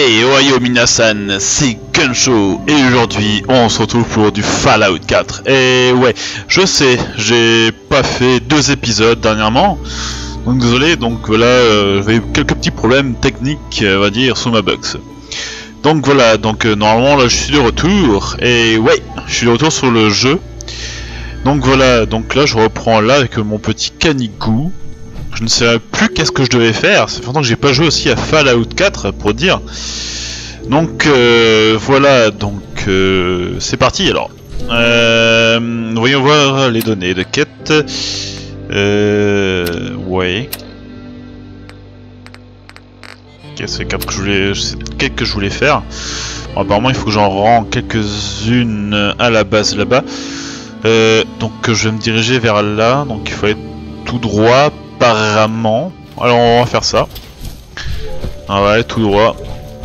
Hey, Ohio Minasan, c'est Gunshow et aujourd'hui on se retrouve pour du Fallout 4. Et ouais, je sais, j'ai pas fait 2 épisodes dernièrement, donc désolé, donc voilà, j'avais quelques petits problèmes techniques, on va dire, sous ma box. Donc voilà, donc normalement là je suis de retour, et ouais, je suis de retour sur le jeu. Donc voilà, donc là je reprends là avec mon petit Canicou. Je ne sais plus qu'est-ce que je devais faire, c'est longtemps que j'ai pas joué aussi à Fallout 4 pour dire. Donc voilà, donc c'est parti alors. Voyons voir les données de quête. Ouais. Ok, c'est quête que je voulais faire. Bon, apparemment il faut que j'en rends quelques-unes à la base là-bas. Donc je vais me diriger vers là, donc il faut aller tout droit. Apparemment, alors on va faire ça. On va aller tout droit.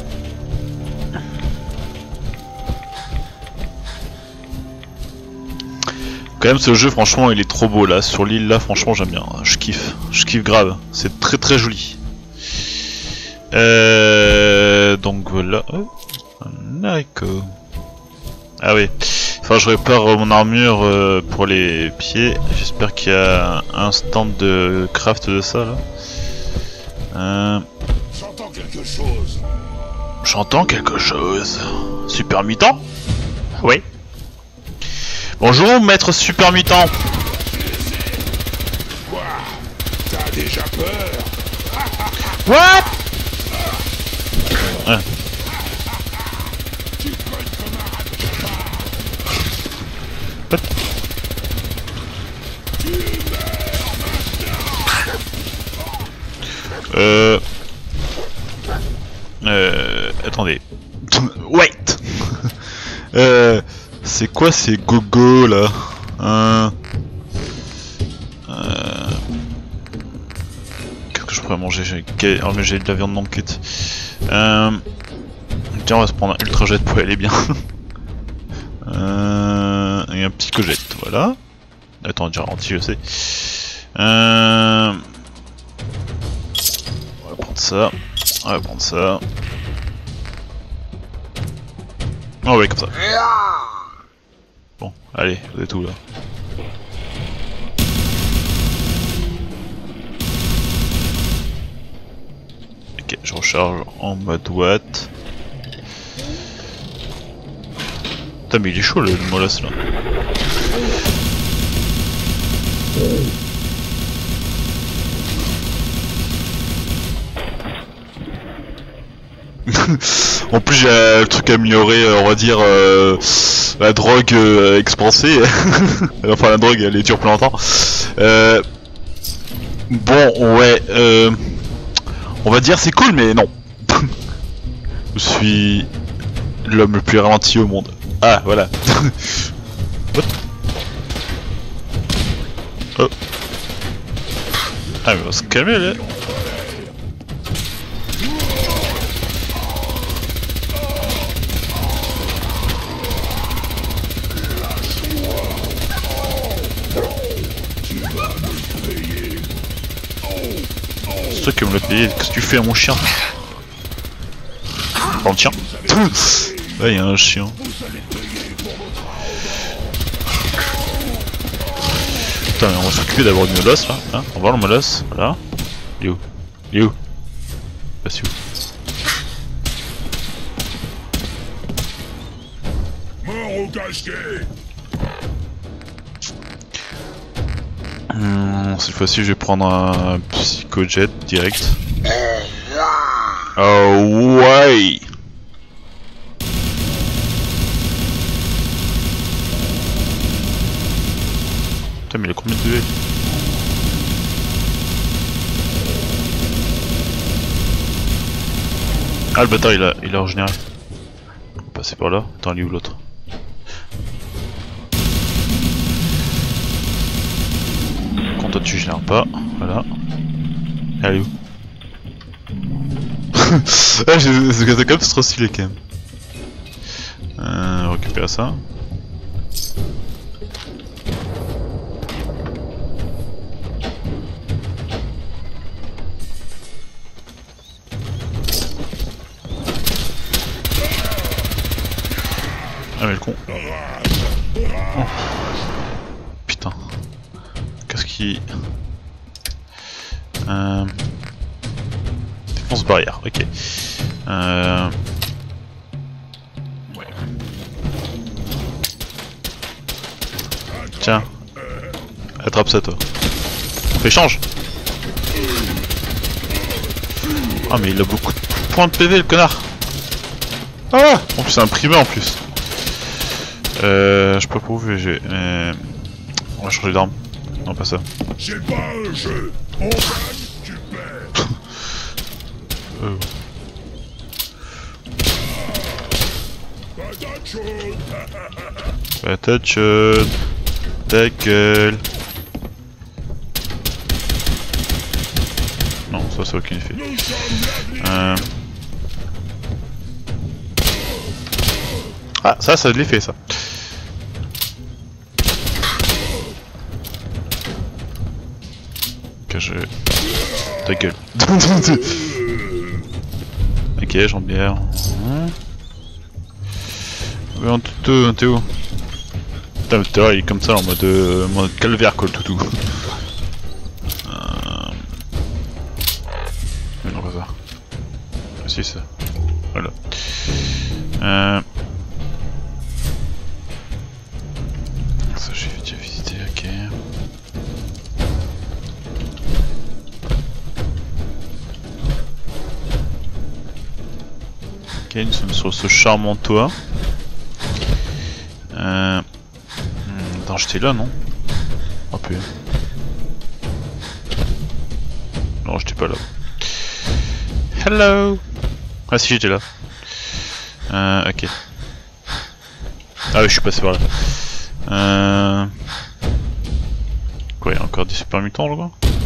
Quand même ce jeu franchement il est trop beau là, sur l'île là franchement j'aime bien, je kiffe grave, c'est très très joli. Donc voilà. D'accord. Ah oui, enfin je répare mon armure pour les pieds, j'espère qu'il y a un stand de craft de ça là. J'entends quelque chose. J'entends quelque chose. Super mutant? Oui. Bonjour maître super mutant. Quoi? T'as déjà peur? What? Ah. Tu cognes comme un rat de What? Attendez. Wait. C'est quoi ces gogos là? Qu'est-ce que je pourrais manger? Oh mais j'ai de la viande non cuite. Tiens, on va se prendre un ultra jet pour y aller bien. Et un psychojet, voilà. Attends, j'ai ralenti, je sais. On va prendre ça. On va prendre ça. Oh ouais, comme ça. Bon, allez, vous êtes tout là. Ok, je recharge en mode watt. Putain mais il est chaud le molosse là. En plus j'ai le truc amélioré, on va dire la drogue expansée. Enfin la drogue elle dure plus longtemps. Bon ouais, on va dire c'est cool mais non. Je suis l'homme le plus ralenti au monde. Ah voilà. What? Oh. Ah mais on va se calmer là. C'est toi qui me l'as payé, qu'est-ce que tu fais à mon chien? Prends le chien. Là il y a un chien. Putain mais on va s'occuper d'avoir une molosse là, hein, on va voir le molosse, voilà. Il est où? Il est où? Pas où. mort au casquet. Cette fois-ci je vais prendre un psychojet direct. Oh ouais. Putain mais il a combien de PV? Ah le bâtard il a régénéré. On va passer par là. Attends, il est où l'autre? Quand toi tu génères pas, voilà. Elle est où? Ah c'est comme c'est trop stylé quand même. Récupérer ça. con. Oh. Putain. Qu'est-ce qui... Défense barrière, ok. Ouais. Tiens. Attrape ça toi. Échange. Ah mais il a beaucoup de points de PV le connard. Ah. En plus c'est un primeur en plus. Je sais pas pour vous j'ai... On va changer d'arme. Non pas ça. C'est pas un jeu. On gagne, tu perds. Patate chaude. Patate chaude. Ta gueule. Non, ça aucun effet. Nous sommes l'avenir. Ah, ça a de l'effet ça. Que je... Ta gueule. Ok, jambière. Toutou, t'es où? Putain, le terrain il est comme ça en mode calvaire quoi le toutou. Mais non, pas ça. Ah, si, ça. Voilà. Ça, j'ai déjà visité, ok. Ok, nous sommes sur ce charmant toit. Attends, j'étais là, non? Oh peu. Non, j'étais pas là. Hello! Ah si, j'étais là. Ok. Ah oui, je suis passé par là. Quoi, il y a encore des super mutants là-bas?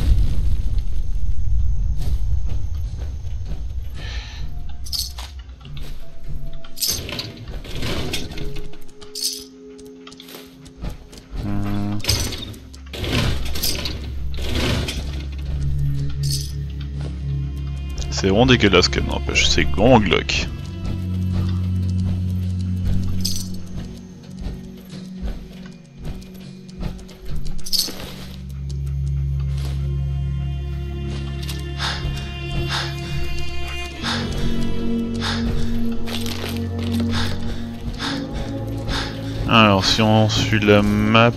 C'est vraiment dégueulasse quand même, n'empêche, c'est grand glauque. Alors si on suit la map...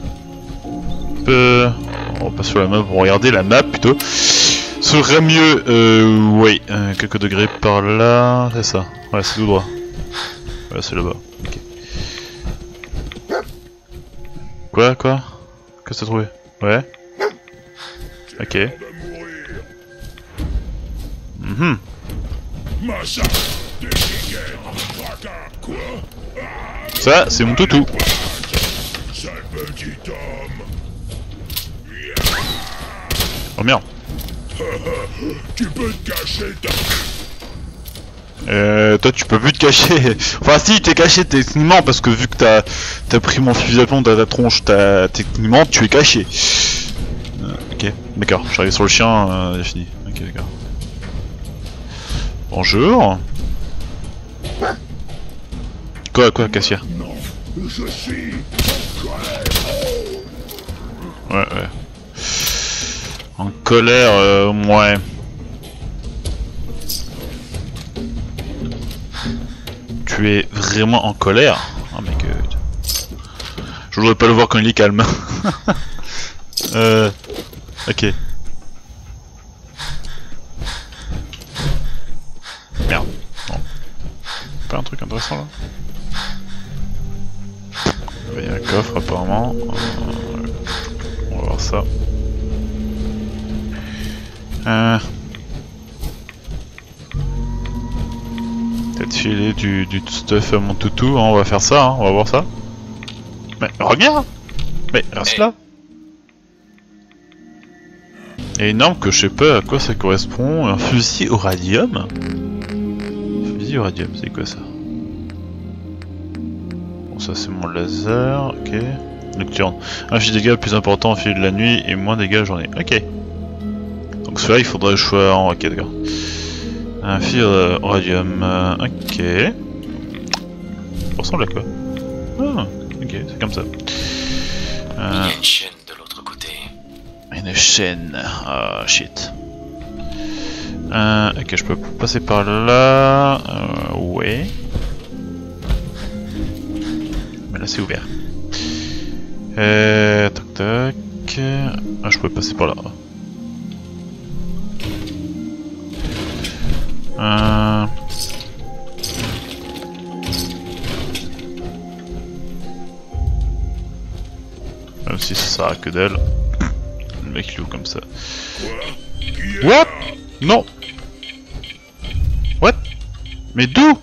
on passe sur la map, on va regarder la map plutôt. Serait mieux, oui, quelques degrés par là, c'est ça. Ouais, c'est tout droit. Ouais, c'est là-bas. Ok. Quoi? Qu'est-ce que t'as trouvé? Ouais. Ok. Ça, c'est mon toutou. Sale petit homme. Oh merde. Tu peux te cacher ta... Toi tu peux plus te cacher. Enfin si, t'es caché techniquement parce que vu que t'as pris mon fusil à plomb dans ta tronche, techniquement tu es caché. Ok, d'accord, je suis arrivé sur le chien, j'ai fini. Ok, d'accord. Bonjour. Quoi, Cassia? Non, je suis... Ouais. En colère, ouais. Tu es vraiment en colère? Oh my god. Je voudrais pas le voir quand il est calme. Ok. Merde. Non. Pas un truc intéressant là? Il y a un coffre apparemment. On va voir ça. Peut-être filer du stuff à mon toutou, hein, on va faire ça, hein, on va voir ça. Mais regarde! Mais reste là! Il y a une arme que je sais pas à quoi ça correspond, un fusil au radium? Fusil au radium, c'est quoi ça? Bon, ça c'est mon laser, ok. Nocturne. Un fusil de dégâts plus important au fil de la nuit et moins de dégâts la journée, ok. Donc celui-là il faudrait le choix en ok, d'accord. Un fil au radium, ok. Ça ressemble à quoi? Ah, ok, c'est comme ça. Il y a une chaîne de l'autre côté. Une chaîne. Ah, shit. Ok, je peux passer par là. Ouais. Mais là, c'est ouvert. Tac tac. Ah, je peux passer par là. Même si ça sert à que d'elle. Le mec il ouvre comme ça. What? Non. What? Mais d'où?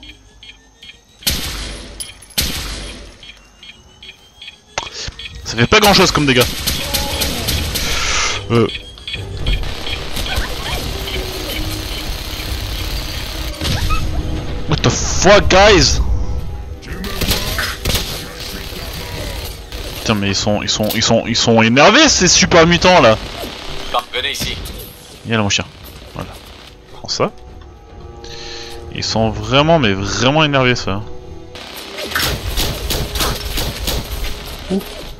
Ça fait pas grand chose comme dégâts. What the fuck, guys? Putain, mais ils sont énervés ces super mutants là. Venez ici. Viens là mon chien. Voilà. Prends ça. Ils sont vraiment, mais vraiment énervés ça. Ouh.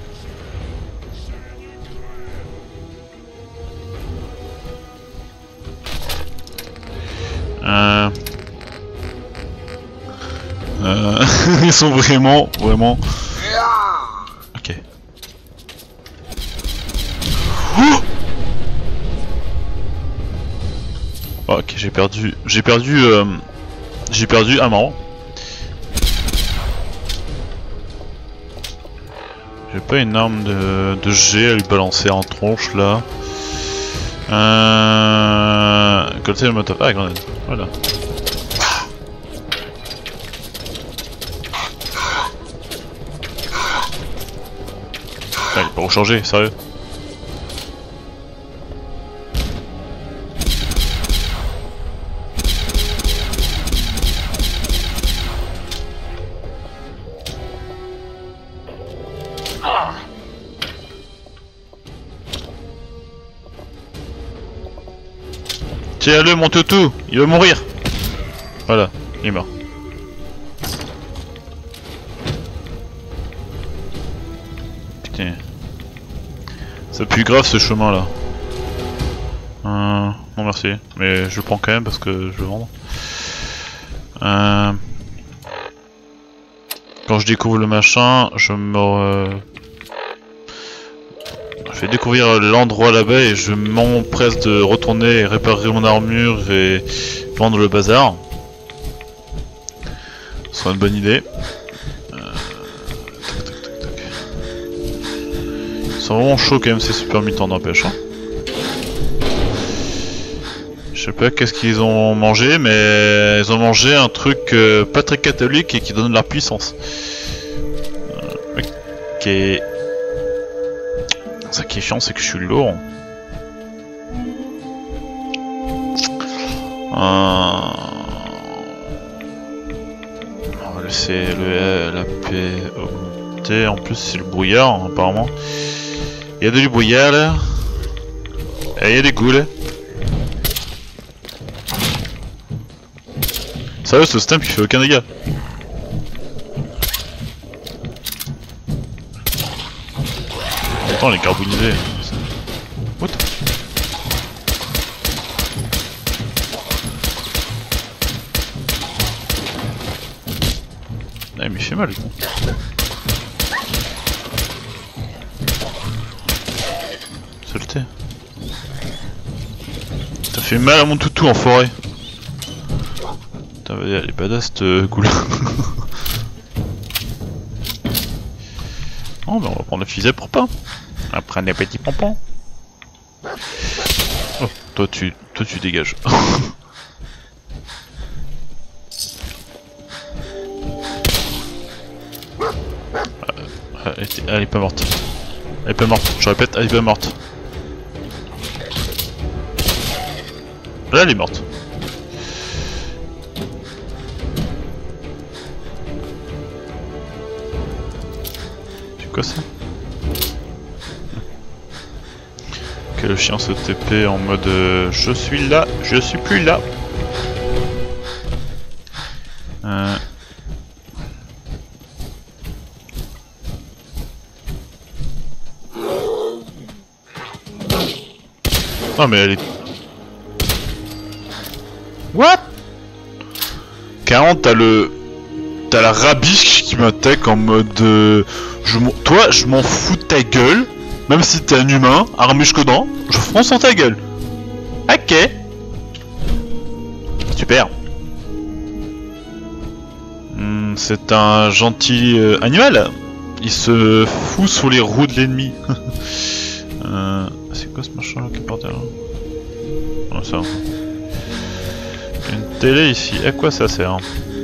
Ils sont vraiment. Ok. Oh, ok, j'ai perdu un marron. J'ai pas une arme de jet à lui balancer en tronche là. Colter le moteur. Ah, grenade. Voilà. Ah, il peut recharger, sérieux. Tiens-le mon toutou, il va mourir. Voilà, il est mort. Putain. Ça pue grave ce chemin là. Non merci, mais je le prends quand même parce que je veux vendre. Quand je découvre le machin, je fais découvrir l'endroit là-bas et je m'empresse de retourner et réparer mon armure et vendre le bazar. Ce serait une bonne idée. Ils sont vraiment chauds quand même ces super mutants n'empêche. Hein. Je sais pas qu'est-ce qu'ils ont mangé, mais ils ont mangé un truc pas très catholique et qui donne de la puissance. Ok. Ça qui est chiant, c'est que je suis lourd. On va laisser la paix augmenter. En plus, c'est le brouillard, hein, apparemment. Il y a du brouillard là. Et il y a des ghouls. Sérieux, ce stamp il fait aucun dégât. Pourtant, il est carbonisé. What? Ah, mais il fait mal. Saleté. T'as fait mal à mon toutou en forêt. Putain, elle est badass cette goule. Oh, bah on va prendre le fusil pour pain. Après des petits pompons. Oh, toi tu dégages. Elle est pas morte. Elle est pas morte. Je répète, elle est pas morte. Là, elle est morte. C'est quoi ça? Que le chien se TP en mode je suis là, je suis plus là. Non mais elle est... What? Carrément t'as le... T'as la rabiche qui m'attaque en mode... Toi, je m'en fous de ta gueule. Même si t'es un humain, armé jusqu'aux dents, je fonce en ta gueule. Ok. Super. C'est un gentil animal. Il se fout sous les roues de l'ennemi. C'est quoi ce machin là qui est par terre? Oh, ça. Une télé ici. À quoi ça sert?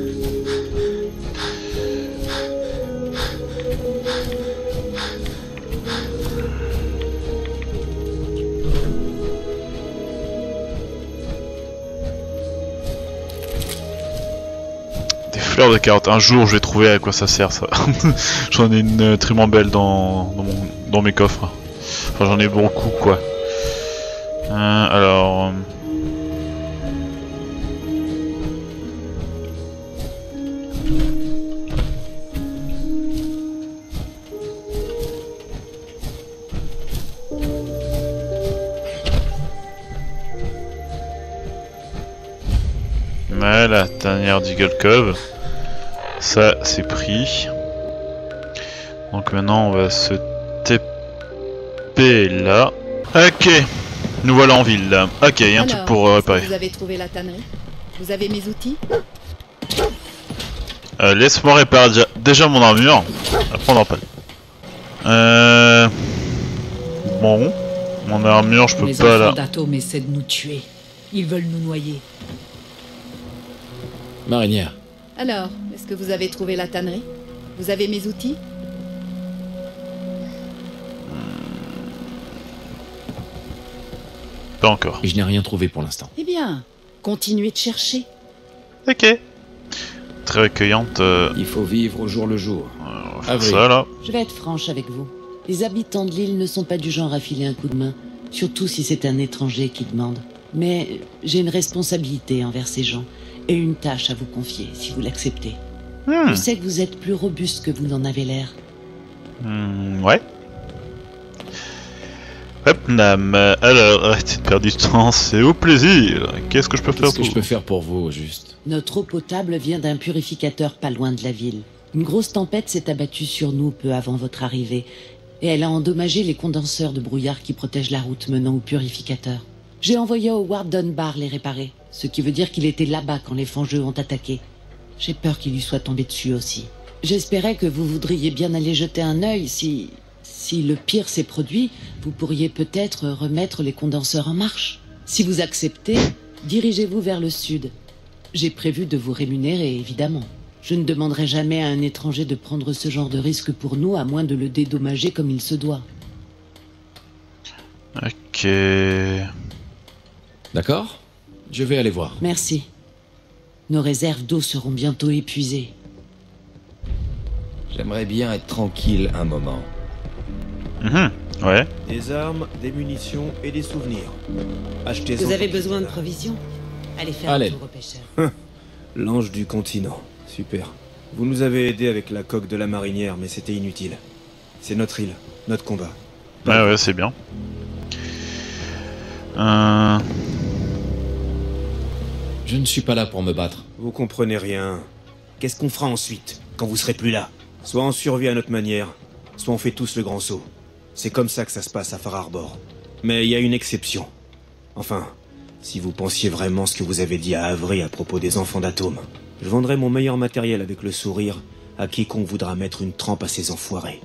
Fleur de carotte. Un jour, je vais trouver à quoi ça sert, ça. J'en ai une tellement belle dans mes coffres. Enfin, j'en ai beaucoup, quoi. Alors... Ouais, la tanière d'Eagle Cove. Ça, c'est pris. Donc maintenant, on va se TP là. Ok, nous voilà en ville là. Ok, il y a un truc pour réparer. Vous avez trouvé la tannerie? Vous avez mes outils? Laisse-moi réparer déjà mon armure. Après, on en parle. Bon, mon armure, je peux pas là. Les enfants d'Atome essaient de nous tuer. Ils veulent nous noyer. Marinière. Alors, est-ce que vous avez trouvé la tannerie? Vous avez mes outils? Pas encore. Je n'ai rien trouvé pour l'instant. Eh bien, continuez de chercher. Ok. Très accueillante. Il faut vivre au jour le jour. On va faire ça là. Je vais être franche avec vous. Les habitants de l'île ne sont pas du genre à filer un coup de main, surtout si c'est un étranger qui demande. Mais j'ai une responsabilité envers ces gens. Et une tâche à vous confier, si vous l'acceptez. Je sais que vous êtes plus robuste que vous n'en avez l'air. Ouais. Hop, Nam. Alors, arrêtez de perdre du temps, c'est au plaisir. Qu'est-ce que je peux faire Qu'est-ce pour que je peux faire pour vous, au juste? Notre eau potable vient d'un purificateur pas loin de la ville. Une grosse tempête s'est abattue sur nous peu avant votre arrivée, et elle a endommagé les condenseurs de brouillard qui protègent la route menant au purificateur. J'ai envoyé Howard Dunbar les réparer, ce qui veut dire qu'il était là-bas quand les fangeux ont attaqué. J'ai peur qu'il lui soit tombé dessus aussi. J'espérais que vous voudriez bien aller jeter un œil si le pire s'est produit, vous pourriez peut-être remettre les condenseurs en marche. Si vous acceptez, dirigez-vous vers le sud. J'ai prévu de vous rémunérer, évidemment. Je ne demanderai jamais à un étranger de prendre ce genre de risque pour nous, à moins de le dédommager comme il se doit. Ok. D'accord? Je vais aller voir. Merci. Nos réserves d'eau seront bientôt épuisées. J'aimerais bien être tranquille un moment. Ouais. Des armes, des munitions et des souvenirs. Achetez-en. Vous avez besoin de provisions? Allez faire Allez. un tour au pêcheur. L'ange du continent. Super. Vous nous avez aidé avec la coque de la marinière, mais c'était inutile. C'est notre île, notre combat. Ouais, c'est bien. Je ne suis pas là pour me battre. Vous comprenez rien. Qu'est-ce qu'on fera ensuite, quand vous serez plus là? Soit on survit à notre manière, soit on fait tous le grand saut. C'est comme ça que ça se passe à Far Harbor. Mais il y a une exception. Enfin, si vous pensiez vraiment ce que vous avez dit à Avery à propos des enfants d'Atome, je vendrai mon meilleur matériel avec le sourire à quiconque voudra mettre une trempe à ces enfoirés.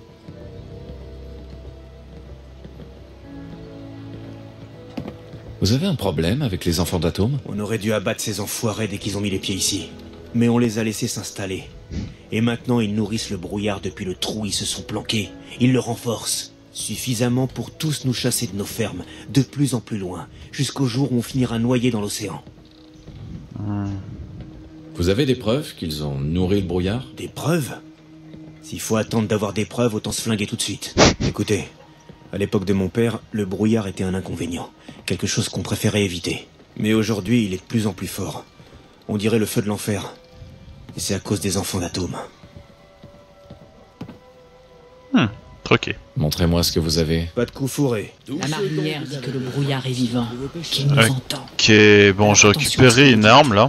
Vous avez un problème avec les enfants d'Atome? On aurait dû abattre ces enfoirés dès qu'ils ont mis les pieds ici. Mais on les a laissés s'installer. Et maintenant ils nourrissent le brouillard depuis le trou où ils se sont planqués. Ils le renforcent. Suffisamment pour tous nous chasser de nos fermes, de plus en plus loin, jusqu'au jour où on finira noyé dans l'océan. Vous avez des preuves qu'ils ont nourri le brouillard? Des preuves? S'il faut attendre d'avoir des preuves, autant se flinguer tout de suite. Écoutez, à l'époque de mon père, le brouillard était un inconvénient. Quelque chose qu'on préférait éviter. Mais aujourd'hui, il est de plus en plus fort. On dirait le feu de l'enfer. Et c'est à cause des enfants d'Atome. Ok. Montrez-moi ce que vous avez. Pas de coup fourré. La marinière dit que le brouillard est vivant, qu'il nous entend. Ok, bon, j'ai récupéré une arme là.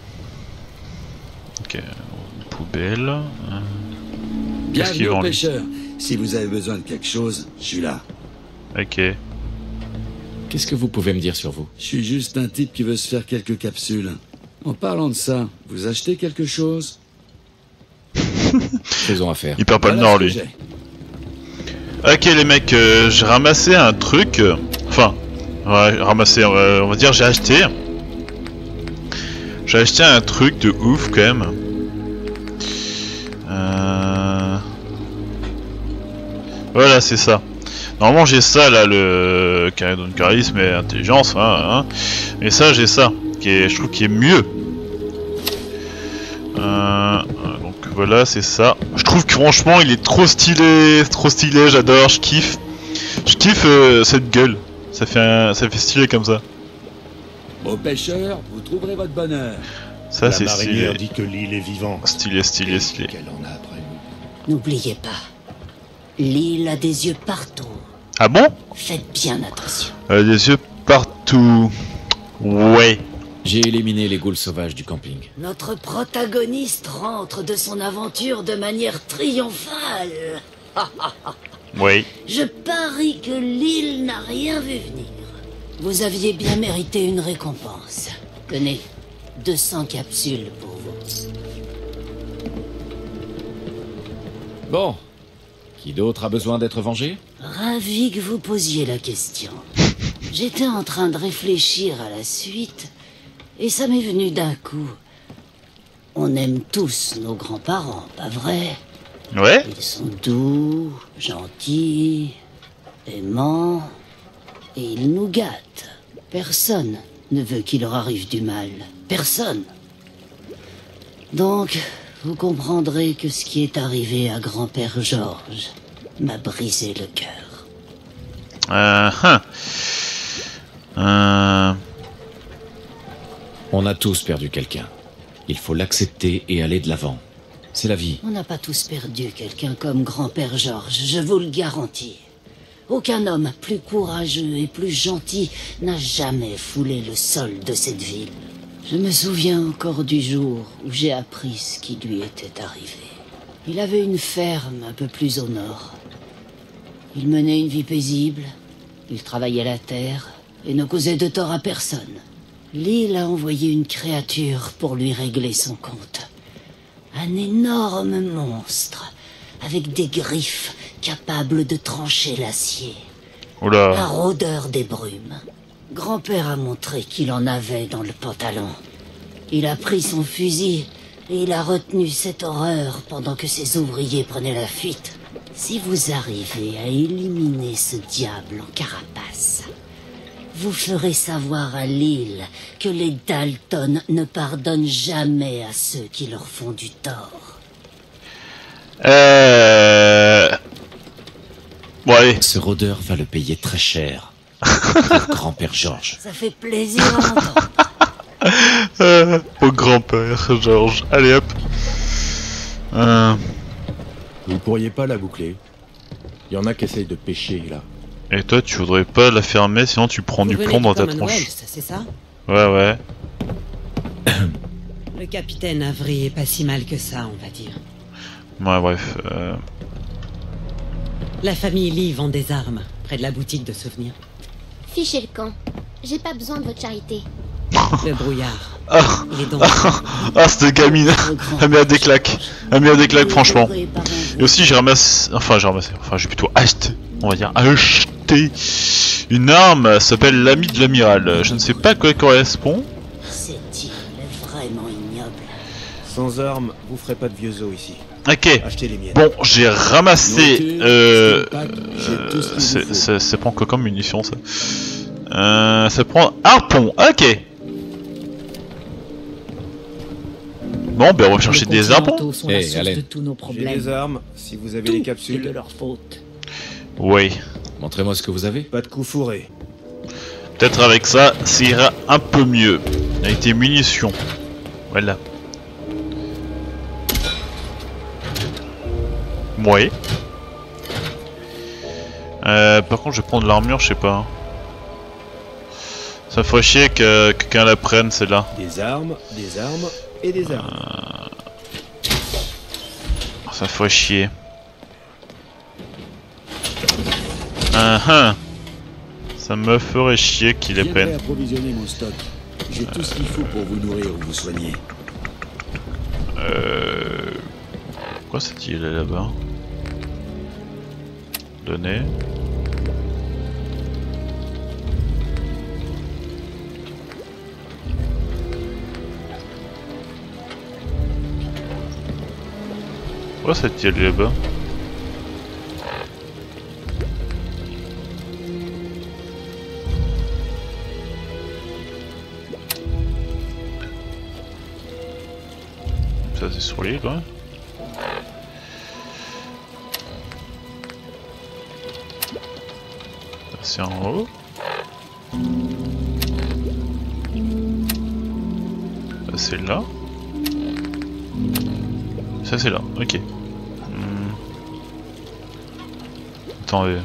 Ok, poubelle. Qu'est-ce qu'il Bienvenue vend aux lui? pêcheurs. Si vous avez besoin de quelque chose, je suis là. Ok. Qu'est-ce que vous pouvez me dire sur vous? Je suis juste un type qui veut se faire quelques capsules. En parlant de ça, vous achetez quelque chose? Faisons affaire. Il perd pas le Voilà nord ce que lui. j'ai. Ok les mecs, j'ai ramassé un truc. Enfin, ouais, ramassé, on va dire j'ai acheté. J'ai acheté un truc de ouf quand même. Voilà, c'est ça. Normalement j'ai ça là, le charisme et intelligence, hein. Et ça j'ai ça, qui est, je trouve qui est mieux. Donc voilà, c'est ça. Je trouve que franchement il est trop stylé, j'adore, je kiffe. Je kiffe cette gueule. Ça fait stylé comme ça. Aux pêcheurs, vous trouverez votre bonheur. Ça La c'est marinière stylé. dit que l'île est vivante. Stylé. Qu'elle en a après nous. N'oubliez pas, l'île a des yeux partout. Ah bon? Faites bien attention. Des yeux partout. Ouais. J'ai éliminé les ghouls sauvages du camping. Notre protagoniste rentre de son aventure de manière triomphale. Ouais. Je parie que l'île n'a rien vu venir. Vous aviez bien mérité une récompense. Tenez, 200 capsules pour vous. Bon. Qui d'autre a besoin d'être vengé? Ravi que vous posiez la question. J'étais en train de réfléchir à la suite, et ça m'est venu d'un coup. On aime tous nos grands-parents, pas vrai? Ouais. Ils sont doux, gentils, aimants, et ils nous gâtent. Personne ne veut qu'il leur arrive du mal. Personne. Donc, vous comprendrez que ce qui est arrivé à grand-père Georges m'a brisé le cœur. On a tous perdu quelqu'un. Il faut l'accepter et aller de l'avant. C'est la vie. On n'a pas tous perdu quelqu'un comme grand-père Georges, je vous le garantis. Aucun homme plus courageux et plus gentil n'a jamais foulé le sol de cette ville. Je me souviens encore du jour où j'ai appris ce qui lui était arrivé. Il avait une ferme un peu plus au nord. Il menait une vie paisible, il travaillait la terre et ne causait de tort à personne. L'île a envoyé une créature pour lui régler son compte. Un énorme monstre, avec des griffes capables de trancher l'acier. Un Oula. rôdeur des brumes. Grand-père a montré qu'il en avait dans le pantalon. Il a pris son fusil et il a retenu cette horreur pendant que ses ouvriers prenaient la fuite. Si vous arrivez à éliminer ce diable en carapace, vous ferez savoir à l'île que les Dalton ne pardonnent jamais à ceux qui leur font du tort. Bon allez. Ce rôdeur va le payer très cher. Pour grand-père Georges. Ça fait plaisir à entendre. Au grand-père Georges. Allez hop. Vous pourriez pas la boucler. Il y en a qui essayent de pêcher là. Et toi tu voudrais pas la fermer sinon tu prends du Vous plomb venez dans du ta Commonwealth, tronche. c'est ça? Ouais. Le capitaine Avery est pas si mal que ça, on va dire. Ouais bref. La famille Lee vend des armes, près de la boutique de souvenirs. Fichez le camp. J'ai pas besoin de votre charité. Le brouillard. Ah, Il est donc... cette gamine. Elle met à des claques. Elle met à des claques franchement. Et aussi j'ai ramassé. Enfin j'ai plutôt acheté. On va dire acheté une arme, elle s'appelle l'ami de l'amiral. Je ne sais pas à quoi elle correspond. Cette île est vraiment ignoble. Sans armes, vous ferez pas de vieux os ici. Ok. Achetez les miennes. Bon, j'ai ramassé. J'ai Ça prend quoi comme munition ça? Ça prend harpon. Ok. Bon, ben on va chercher des harpons. sont la Hey, source allez. de tous nos J'ai problèmes. des armes, si vous avez Tout les est de capsules. leur faute. Oui. Montrez-moi ce que vous avez. Pas de coup fourré. Peut-être avec ça, ça ira un peu mieux. Avec tes munitions. Voilà. Ouais. Par contre, je vais prendre l'armure, je sais pas. Ça ferait chier que quelqu'un la prenne, celle-là. Des armes et des armes. Ça ferait chier. Ça me ferait chier qu'il les prenne. Approvisionner mon stock. J'ai tout ce qu'il faut pour vous nourrir ou vous soigner. Pourquoi cette île est là-bas? Donner. Pourquoi cette île est là-bas? Ça c'est sur l'île, ouais. Ça c'est en haut. Ça c'est là. Ça c'est là, ok. Attendez.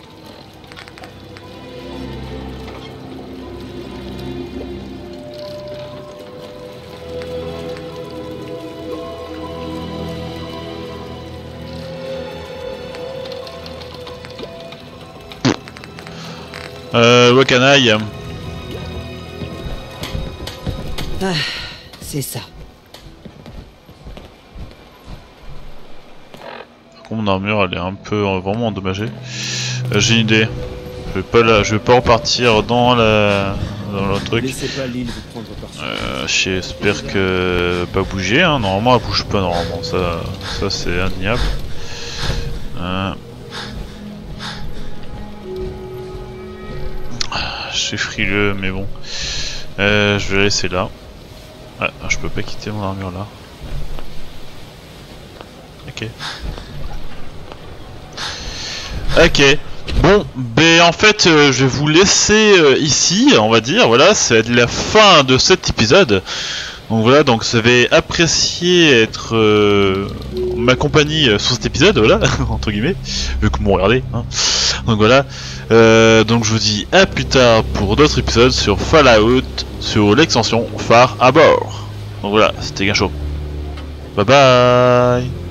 Wakanaï. Ah, c'est ça. Mon armure elle est un peu vraiment endommagée. J'ai une idée. Je vais pas repartir dans le truc. Laissez pas l'île vous prendre par J'espère que pas bouger. Hein. Normalement elle bouge pas normalement. Ça c'est indéniable. Je suis frileux mais bon. Je vais la laisser là. Ouais, je peux pas quitter mon armure là. Ok. Ok. Bon, ben en fait, je vais vous laisser ici, on va dire. Voilà, c'est la fin de cet épisode. Donc voilà, donc vous avez apprécié être ma compagnie sur cet épisode, voilà, entre guillemets, vu que vous me regardez. Hein. Donc voilà. Donc je vous dis à plus tard pour d'autres épisodes sur Fallout, sur l'extension Far Harbor. Donc voilà, c'était Gacho. Bye bye.